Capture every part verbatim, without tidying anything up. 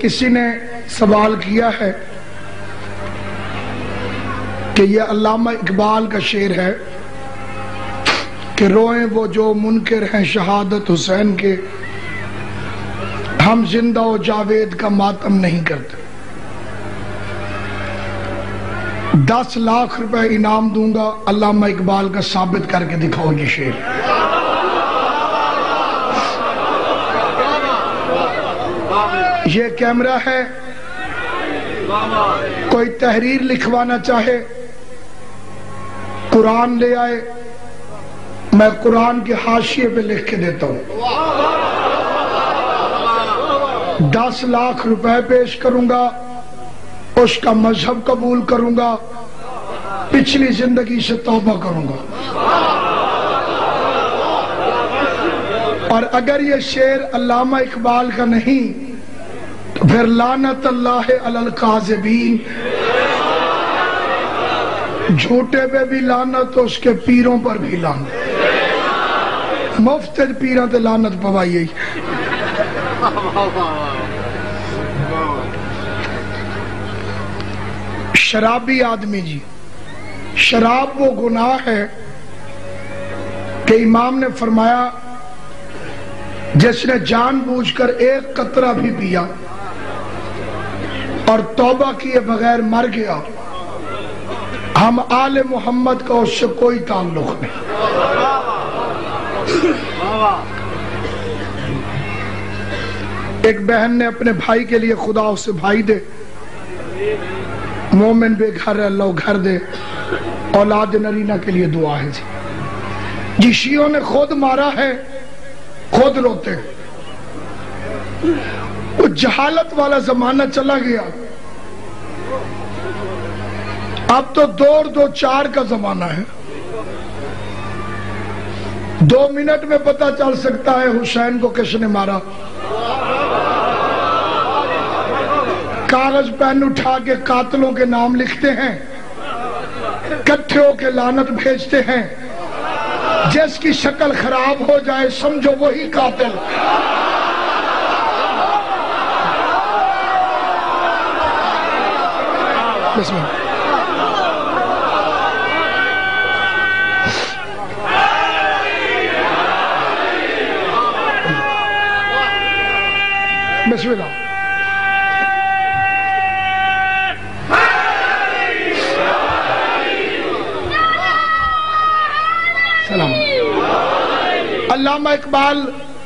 کسی نے سوال کیا ہے کہ یہ علامہ اقبال کا شعر ہے کہ روئیں وہ جو منکر ہیں شہادت حسین کے، ہم زندہ و جاوید کا ماتم نہیں کرتے۔ دس لاکھ روپے انعام دوں گا علامہ اقبال کا ثابت کر کے دکھاؤ یہ شعر۔ یہ کیمرہ ہے، کوئی تحریر لکھوانا چاہے قرآن لے آئے، میں قرآن کے حاشیے پہ لکھ کے دیتا ہوں۔ دس لاکھ روپے پیش کروں گا، اس کا مذہب قبول کروں گا، پچھلی زندگی سے توبہ کروں گا، اور اگر یہ شعر علامہ اقبال کا نہیں تو پھر لعنت اللہ علی الکاذبین، جھوٹے پہ بھی لعنت، اس کے پیروں پر بھی لعنت، مفت پیروں تے لعنت پوائی۔ شرابی آدمی جی، شراب وہ گناہ ہے کہ امام نے فرمایا جس نے جان بوجھ کر ایک قطرہ بھی پیا اور توبہ کیے بغیر مر گیا، ہم آل محمد کا اس سے کوئی تعلق نہیں۔ ایک بہن نے اپنے بھائی کے لیے خدا اسے بھائی دے، مومن بے گھر ہے اللہ گھر دے، اولاد نرینہ کے لیے دعا ہے جی۔ جی شیعوں نے خود مارا ہے، خود روتے ہیں، وہ جہالت والا زمانہ چلا گیا، اب تو دور دو چار کا زمانہ ہے۔ دو منٹ میں پتہ چل سکتا ہے حسین کو کس نے مارا۔ کاغذ پین اٹھا کے قاتلوں کے نام لکھتے ہیں، کٹھے ہو کے لعنت بھیجتے ہیں، جس کی شکل خراب ہو جائے سمجھو وہی قاتل۔ بسم اللہ۔ بسم اللہ۔ سلام۔ علامہ اقبال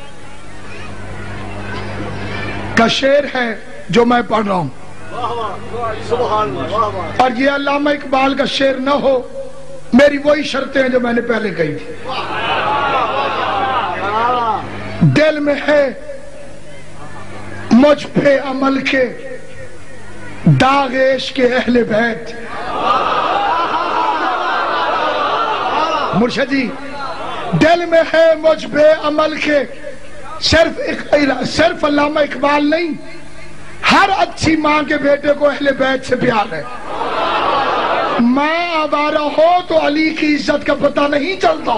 کا شعر ہے جو میں پڑھ رہا ہوں، اور یہ علامہ اقبال کا شعر نہ ہو، میری وہی شرطیں ہیں جو میں نے پہلے کہی تھی۔ دل میں ہے مجھ پہ عمل کے داغ عشق کے اہل بیت۔ مرشد جی، دل میں ہے مجھ پہ عمل کے، صرف صرف علامہ اقبال نہیں، ہر اچھی ماں کے بیٹے کو اہل بیت سے پیار ہے۔ ماں آوارہ ہو تو علی کی عزت کا پتہ نہیں چلتا۔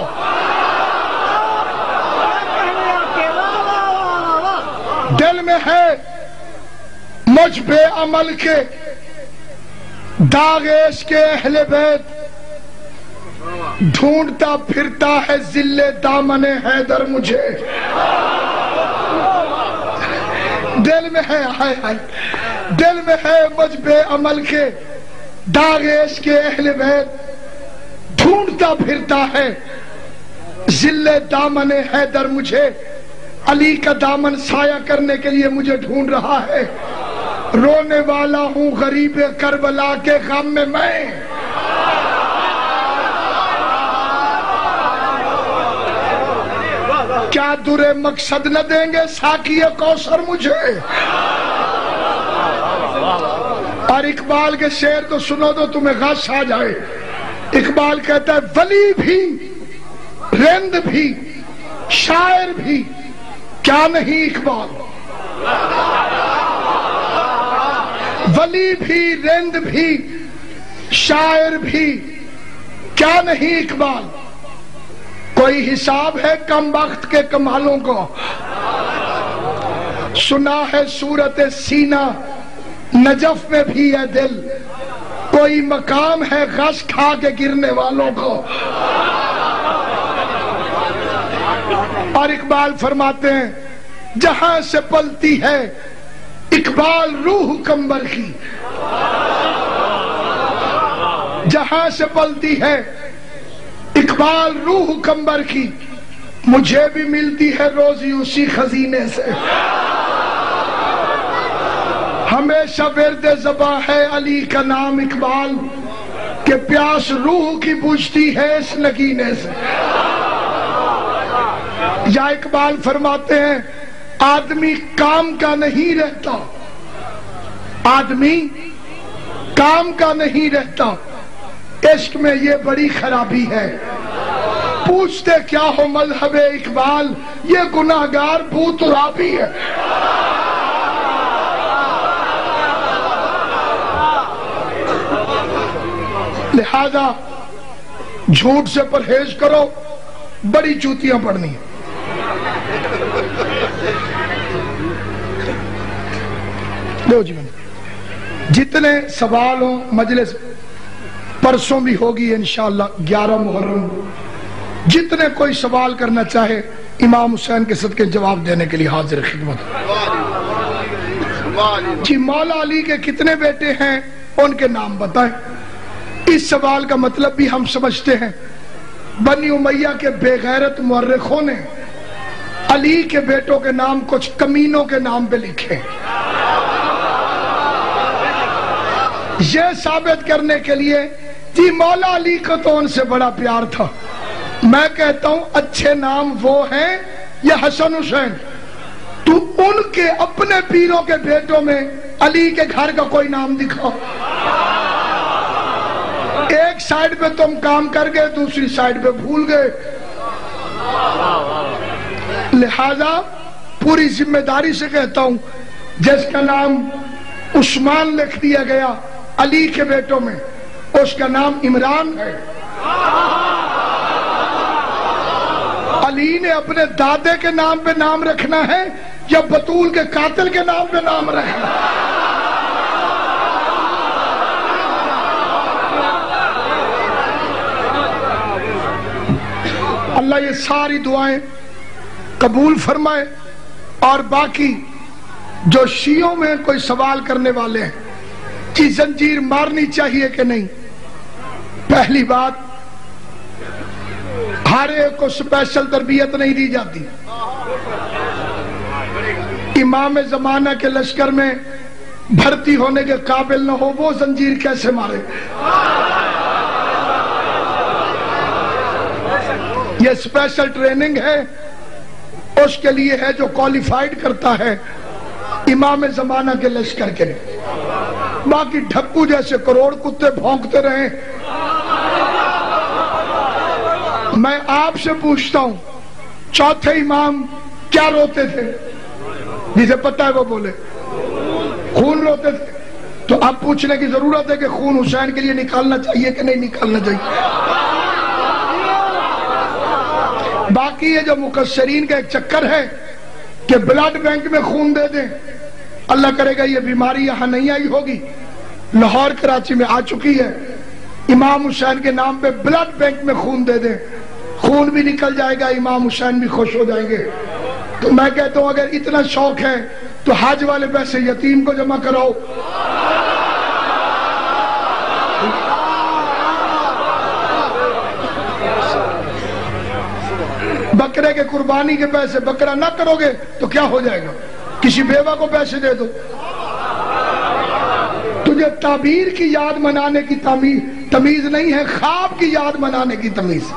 دل میں ہے مجھ پہ عمل کے داغ عشق کے اہل بیت، ڈھونڈتا پھرتا ہے ذل دامن حیدر مجھے۔ دل میں ہے ہائے ہائے دل میں ہے مجھ پہ عمل کے داغ عشق کے اہل بیت، ڈھونڈتا پھرتا ہے ذل دامن حیدر مجھے۔ علی کا دامن سایہ کرنے کے لیے مجھے ڈھونڈ رہا ہے، رونے والا ہوں غریب کربلا کے غم میں میں۔ کیا درے مقصد نہ دیں گے ساقی کوثر مجھے؟ اور اقبال کے شعر تو سنو تو تمہیں غش آ جائے۔ اقبال کہتا ہے ولی بھی، رند بھی، شاعر بھی، کیا نہیں اقبال؟ ولی بھی، رند بھی، شاعر بھی، کیا نہیں اقبال؟ کوئی حساب ہے کم وقت کے کمالوں کو؟ سنا ہے صورت سینہ نجف میں بھی ہے دل، کوئی مقام ہے غش کھا کے گرنے والوں کو۔ اور اقبال فرماتے ہیں جہاں سے پلتی ہے اقبال روح کمبر کی، جہاں سے پلتی ہے اقبال روح کمبر کی، مجھے بھی ملتی ہے روزی اسی خزینے سے۔ ہمیشہ ورد زباں ہے علی کا نام اقبال، کہ پیاس روح کی بجھتی ہے اس نگینے سے۔ یا اقبال فرماتے ہیں آدمی کام کا نہیں رہتا، آدمی کام کا نہیں رہتا، عشق میں یہ بڑی خرابی ہے۔ پوچھتے کیا ہو مذہب اقبال، یہ گناہگار بو ترابی ہے۔ لہذا جھوٹ سے پرہیز کرو، بڑی چوتیاں پڑنی ہیں۔ لو جی جتنے سوال ہوں مجلس پرسوں بھی ہوگی انشاءاللہ گیارہ محرم، جتنے کوئی سوال کرنا چاہے امام حسین کے صدقے جواب دینے کے لیے حاضر خدمت۔ جی مولا علی کے کتنے بیٹے ہیں ان کے نام بتائیں۔ اس سوال کا مطلب بھی ہم سمجھتے ہیں، بنی امیہ کے بے غیرت مورخوں نے علی کے بیٹوں کے نام کچھ کمینوں کے نام پہ لکھے، یہ ثابت کرنے کے لیے جی مولا علی کو تو ان سے بڑا پیار تھا۔ میں کہتا ہوں اچھے نام وہ ہیں یا حسن حسین؟ تو ان کے اپنے پیروں کے بیٹوں میں علی کے گھر کا کوئی نام دکھاؤ۔ ایک سائیڈ پہ تم کام کر گئے، دوسری سائیڈ پہ بھول گئے۔ لہذا پوری ذمہ داری سے کہتا ہوں جس کا نام عثمان لکھ دیا گیا علی کے بیٹوں میں، اس کا نام عمران ہے۔ علی نے اپنے دادے کے نام پہ نام رکھنا ہے یا بطول کے قاتل کے نام پہ نام رکھنا ہے؟ اللہ یہ ساری دعائیں قبول فرمائے۔ اور باقی جو شیعوں میں کوئی سوال کرنے والے ہیں کہ زنجیر مارنی چاہیے کہ نہیں، پہلی بات ہر ایک کو سپیشل تربیت نہیں دی جاتی۔ امام زمانہ کے لشکر میں بھرتی ہونے کے قابل نہ ہو وہ زنجیر کیسے مارے؟ یہ سپیشل ٹریننگ ہے، اس کے لیے ہے جو کوالیفائیڈ کرتا ہے امام زمانہ کے لشکر کے لیے۔ باقی ڈھکو جیسے کروڑ کتے بھونکتے رہے۔ میں آپ سے پوچھتا ہوں چوتھے امام کیا روتے تھے؟ جسے پتہ ہے وہ بولے خون روتے تھے۔ تو اب پوچھنے کی ضرورت ہے کہ خون حسین کے لیے نکالنا چاہیے کہ نہیں نکالنا چاہیے۔ باقی یہ جو مقصرین کا ایک چکر ہے کہ بلڈ بینک میں خون دے دیں، اللہ کرے گا یہ بیماری یہاں نہیں آئی ہوگی، لاہور کراچی میں آ چکی ہے۔ امام حسین کے نام پہ بلڈ بینک میں خون دے دیں، خون بھی نکل جائے گا، امام حسین بھی خوش ہو جائیں گے۔ تو میں کہتا ہوں اگر اتنا شوق ہے تو حج والے پیسے یتیم کو جمع کراؤ۔ بکرے کے قربانی کے پیسے بکرا نہ کرو گے تو کیا ہو جائے گا؟ کسی بیوہ کو پیسے دے دو۔ تجھے تعبیر کی یاد منانے کی تمیز نہیں ہے، خواب کی یاد منانے کی تمیز۔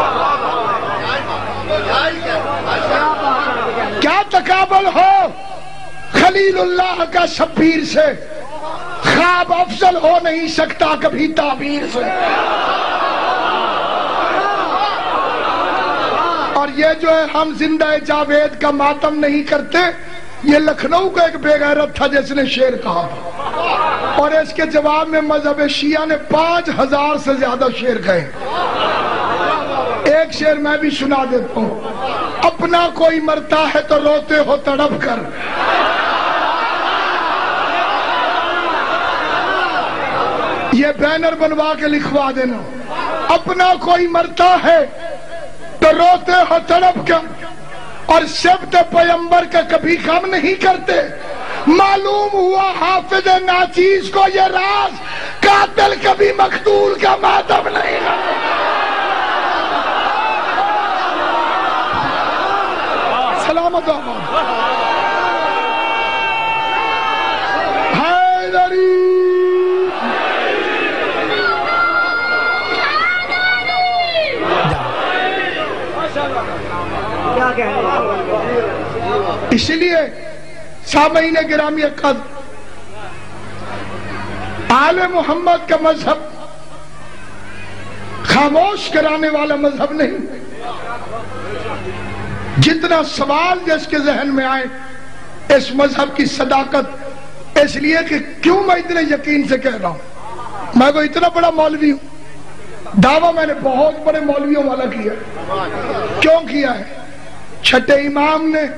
کیا تقابل ہو خلیل اللہ کا شبیر سے، خواب افضل ہو نہیں سکتا کبھی تعبیر سے۔ اور یہ جو ہے ہم زندہ جاوید کا ماتم نہیں کرتے، یہ لکھنؤ کا ایک بے غیرت تھا جس نے شعر کہا تھا، اور اس کے جواب میں مذہب شیعہ نے پانچ ہزار سے زیادہ شعر کہے۔ ایک شعر میں بھی سنا دیتا ہوں، اپنا کوئی مرتا ہے تو روتے ہو تڑپ کر، یہ بینر بنوا کے لکھوا دینا، اپنا کوئی مرتا ہے تو روتے ہو تڑپ کر، اور سبت پیغمبر کا کبھی غم نہیں کرتے۔ معلوم ہوا حافظ ناچیز کو یہ راز، قاتل کبھی مقتول کا ماتم نہیں کرتا۔ سلامت آباد حیدری۔ اس لیے سامعین گرامی قدر، آل محمد کا مذہب خاموش کرانے والا مذہب نہیں۔ جتنا سوال جس کے ذہن میں آئے اس مذہب کی صداقت، اس لیے کہ کیوں میں اتنے یقین سے کہہ رہا ہوں، میں کوئی اتنا بڑا مولوی ہوں، دعویٰ میں نے بہت بڑے مولویوں والا کیا۔ کیوں کیا ہے؟ چھٹے امام نے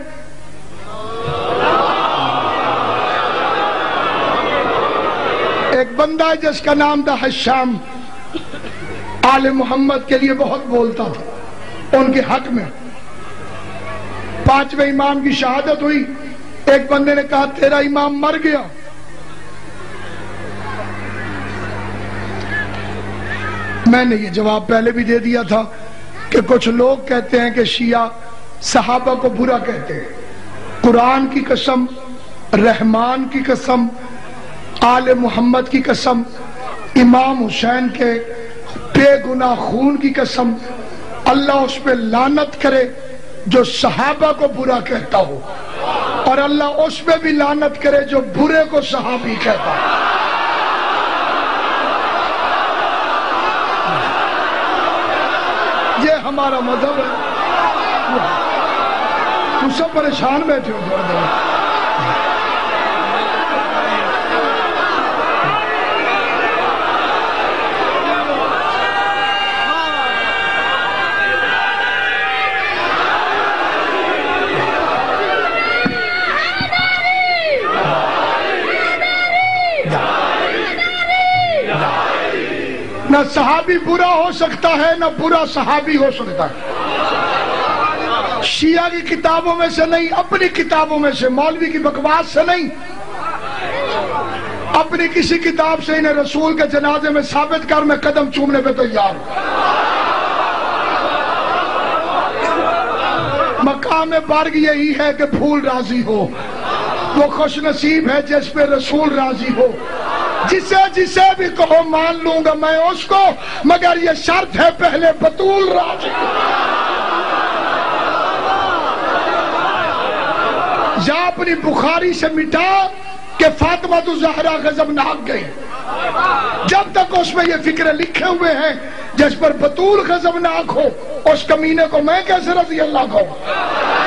ایک بندہ جس کا نام تھا حشام، آل محمد کے لیے بہت بولتا تھا ان کے حق میں۔ پانچویں امام کی شہادت ہوئی، ایک بندے نے کہا تیرا امام مر گیا۔ میں نے یہ جواب پہلے بھی دے دیا تھا کہ کچھ لوگ کہتے ہیں کہ شیعہ صحابہ کو برا کہتے ہیں۔ قرآن کی قسم، رحمان کی قسم، آل محمد کی قسم، امام حسین کے بے گناہ خون کی قسم، اللہ اس پہ لعنت کرے جو صحابہ کو برا کہتا ہو، اور اللہ اس پہ بھی لعنت کرے جو برے کو صحابی کہتا ہو۔ یہ ہمارا مذہب ہے۔ تم سب پریشان بیٹھے ہو تھوڑا دیر۔ نہ صحابی برا ہو سکتا ہے، نہ برا صحابی ہو سکتا ہے۔ شیعہ کی کتابوں میں سے نہیں، اپنی کتابوں میں سے، مولوی کی بکواس سے نہیں، اپنی کسی کتاب سے انہیں رسول کے جنازے میں ثابت کر، میں قدم چومنے پہ تیار ہوں۔ مقام برگ یہی ہے کہ پھول راضی ہو، وہ خوش نصیب ہے جس پہ رسول راضی ہو۔ جسے جسے بھی کہو مان لوں گا میں اس کو، مگر یہ شرط ہے پہلے بطول راضی۔ یا اپنی بخاری سے مٹا کہ فاطمہ الزہرا غضبناک گئی، جب تک اس میں یہ فکرے لکھے ہوئے ہیں جس پر بطول غضبناک ہو، اس کمینے کو میں کیسے رضی اللہ کہوں؟